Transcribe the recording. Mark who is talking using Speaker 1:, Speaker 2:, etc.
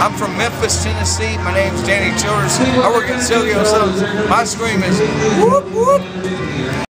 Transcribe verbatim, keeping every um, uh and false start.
Speaker 1: I'm from Memphis, Tennessee. My name's Danny Childers. I work at Silvio Subs. My scream is whoop whoop.